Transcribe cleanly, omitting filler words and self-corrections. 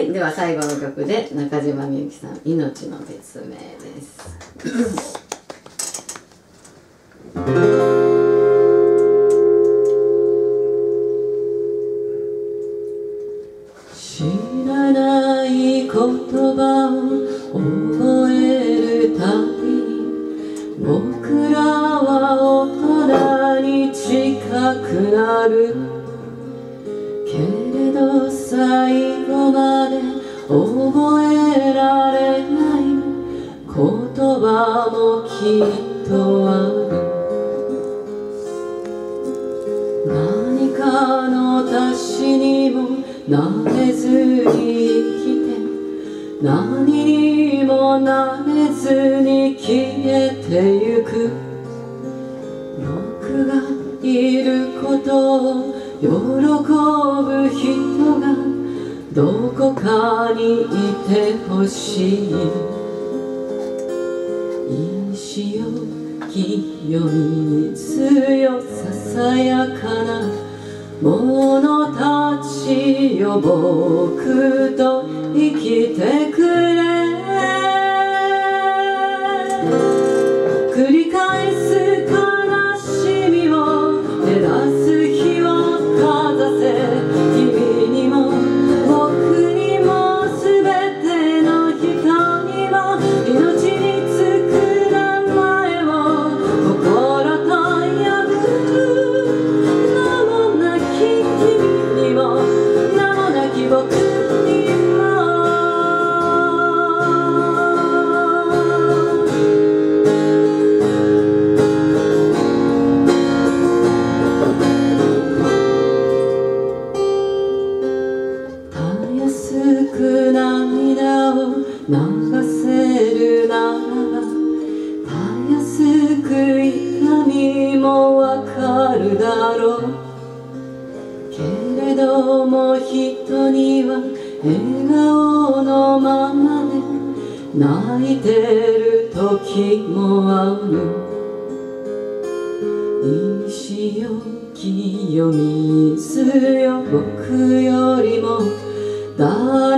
、では最後の曲で中島みゆきさん「命の別名」です。 知らない言葉を覚えるたびに僕らは大人に近くなるけれど最後まで覚えられない言葉もきっとある何かの足しにもなれずに生きて何にもなれずに消えてゆく僕がいることを喜ぶ人がどこかにいてほしい石よ清み水よささやかな者たちよ僕と生きてくれ繰り返す悲しみを照らす日をかざせ君にも僕にも全ての人にも命につく名前を心と呼ぶ名もなき君にも名もなき僕にもたやすく涙を流せるならばたやすく痛みもわかるだろうけれども人には笑顔のままで泣いてる時もある石よ清水よ僕よりも誰